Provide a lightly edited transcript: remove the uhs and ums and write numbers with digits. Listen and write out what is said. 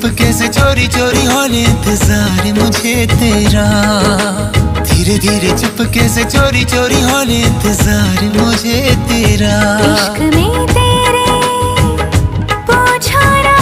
चुपके से चोरी चोरी होने इंतजार मुझे तेरा। धीरे धीरे चुपके से चोरी चोरी होने इंतजार मुझे तेरा। इश्क में तेरा